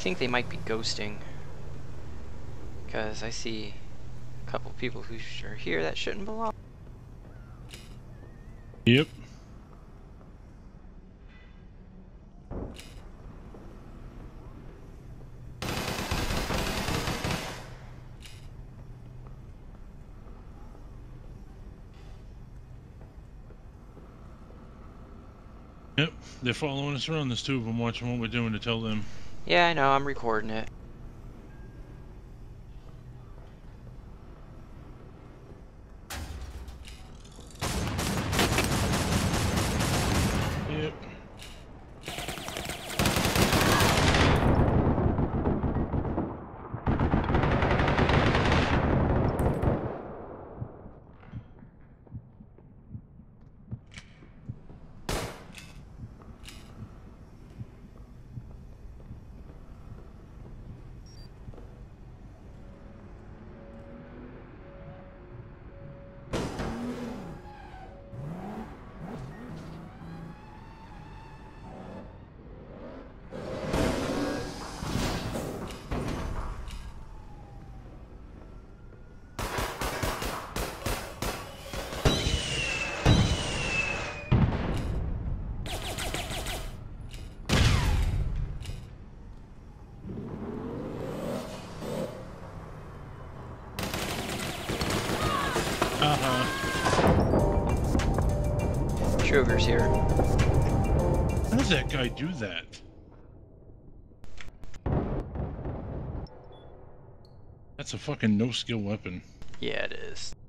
think they might be ghosting. Because I see a couple people who are here that shouldn't belong. Yep. Yep, they're following us around. There's two of them watching what we're doing to tell them. Yeah, I know, I'm recording it. Yep. Sugar's here. How does that guy do that? That's a fucking no-skill weapon. Yeah, it is.